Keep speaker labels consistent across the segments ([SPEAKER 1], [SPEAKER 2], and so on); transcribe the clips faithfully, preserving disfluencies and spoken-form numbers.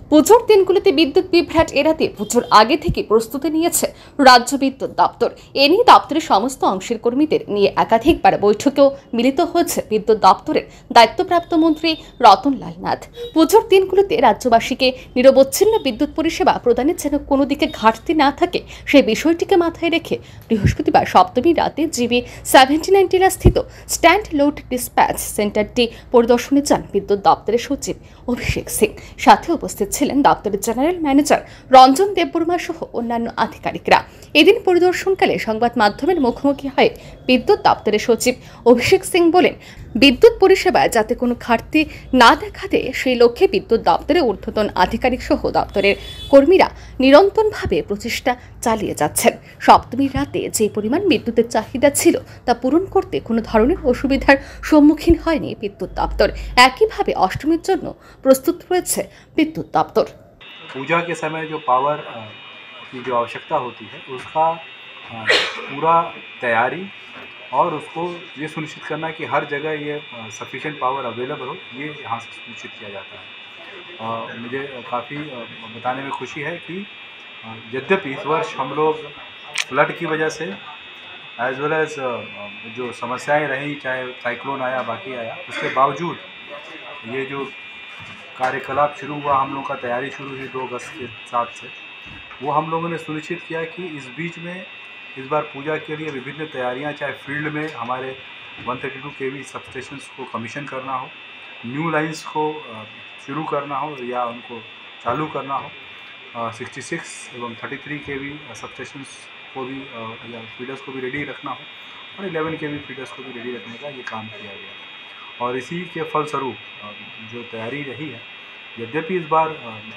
[SPEAKER 1] পুজোর দিনগুলোতে বিদ্যুৎ বিভ্রাট এড়াতে পুজোর আগে থেকে প্রস্তুতি নিয়েছে রাজ্য বিদ্যুৎ দপ্তর। এ নিয়ে দপ্তরের সমস্ত অংশের কর্মীদের নিয়ে একাধিকবার বৈঠকেও মিলিত হয়েছে বিদ্যুৎ দপ্তরের দায়িত্বপ্রাপ্ত মন্ত্রী রতনলাল নাথ। পুজোর দিনগুলোতে রাজ্যবাসীকে নিরবচ্ছিন্ন বিদ্যুৎ পরিষেবা প্রদানের যেন কোনো দিকে ঘাটতি না থাকে, সেই বিষয়টিকে মাথায় রেখে বৃহস্পতিবার সপ্তমী রাতে জিবি সেভেন্টি নাইন টিলা স্থিত স্ট্যান্ড লোড ডিসপ্যাচ সেন্টারটি পরিদর্শনে যান বিদ্যুৎ দপ্তরের সচিব অভিষেক সিং। সাথে উপস্থিত ছিলেন দপ্তরের জেনারেল ম্যানেজার রঞ্জন দেববর্মা সহ অন্যান্য আধিকারিকরা। এদিন পরিদর্শনকালে সংবাদ মাধ্যমের মুখোমুখি হয়ে বিদ্যুৎ দপ্তরের সচিব অভিষেক সিং বলেন, বিদ্যুৎ পরিষেবায় যাতে কোনো ঘাটতি না দেখা দেয় সেই লক্ষ্যে বিদ্যুৎ দপ্তরের ঊর্ধ্বতন আধিকারিক সহ দপ্তরের কর্মীরা নিরন্তরভাবে প্রচেষ্টা চালিয়ে যাচ্ছেন। সপ্তমীর রাতে যে পরিমাণ বিদ্যুতের চাহিদা ছিল তা পূরণ করতে কোনো ধরনের অসুবিধার সম্মুখীন হয়নি বিদ্যুৎ দপ্তর। একইভাবে অষ্টমীর জন্য প্রস্তুত রয়েছে বিদ্যুৎ দপ্তর।
[SPEAKER 2] पूजा के समय जो पावर की जो आवश्यकता होती है उसका पूरा तैयारी और उसको ये सुनिश्चित करना कि हर जगह ये सफिशिएंट पावर अवेलेबल हो, ये यहाँ से सुनिश्चित किया जाता है। मुझे काफ़ी बताने में खुशी है कि यद्यपि इस वर्ष हम लोग फ्लड की वजह से एज वेल एज जो समस्याएं रही, चाहे साइक्लोन आया बाकी आया, उसके बावजूद ये जो कार्यकलाप शुरू हुआ, हम लोग का तैयारी शुरू हुई दो अगस्त के साथ से, वो हम लोगों ने सुनिश्चित किया कि इस बीच में इस बार पूजा के लिए विभिन्न तैयारियां, चाहे फील्ड में हमारे one thirty two KV substations को कमीशन करना हो, न्यू लाइंस को शुरू करना हो या उनको चालू करना हो, सिक्सटी सिक्स एवं थर्टी थ्री केवी सबस्टेशंस को भी या फीडर्स को भी रेडी रखना हो और इलेवन केवी फीडर्स को भी रेडी रखने का ये काम किया गया। और इसी के फलस्वरूप जो तैयारी रही है, यद्यपि इस बार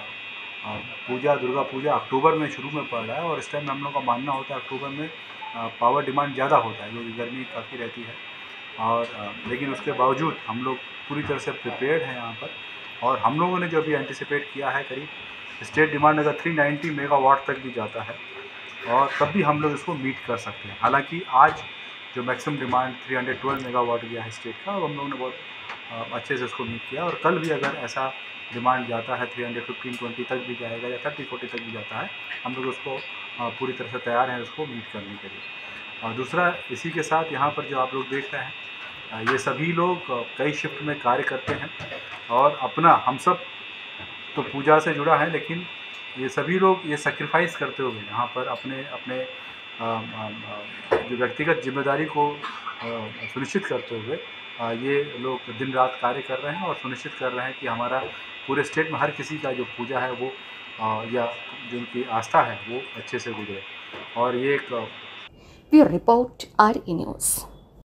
[SPEAKER 2] पूजा दुर्गा पूजा अक्टूबर में शुरू में पड़ रहा है और इस टाइम हम लोग का मानना होता है अक्टूबर में पावर डिमांड ज़्यादा होता है क्योंकि गर्मी काफ़ी रहती है, और लेकिन उसके बावजूद हम लोग पूरी तरह से प्रिपेयर्ड हैं यहाँ पर। और हम लोगों ने जो भी एंटिसिपेट किया है, करीब स्टेट डिमांड अगर थ्री नाइन्टी मेगावाट तक भी जाता है और तब भी हम लोग इसको मीट कर सकते हैं। हालांकि आज जो maximum demand three twelve megawatt गया है स्टेट का, और हम लोगों ने बहुत अच्छे से इसको मीट किया। और कल भी अगर ऐसा डिमांड जाता है थ्री फिफ्टीन ट्वेंटी तक भी जाएगा या थर्टी फोर्टी तक भी जाता है, हम लोग उसको पूरी तरह से तैयार हैं उसको मीट करने के लिए। और दूसरा, इसी के साथ यहाँ पर जो आप लोग देख रहे हैं, ये सभी लोग कई शिफ्ट में कार्य करते हैं और अपना, हम सब तो पूजा से जुड़ा है, लेकिन ये सभी लोग ये सेक्रीफाइस करते हुए यहाँ पर अपने अपने जो व्यक्तिगत जिम्मेदारी को सुनिश्चित करते हुए ये लोग दिन रात कार्य कर रहे हैं और सुनिश्चित कर रहे हैं कि हमारा पूरे स्टेट में हर किसी का जो पूजा है वो या जो उनकी आस्था है वो अच्छे से गुजरे। और ये एक
[SPEAKER 1] bureau report R E news.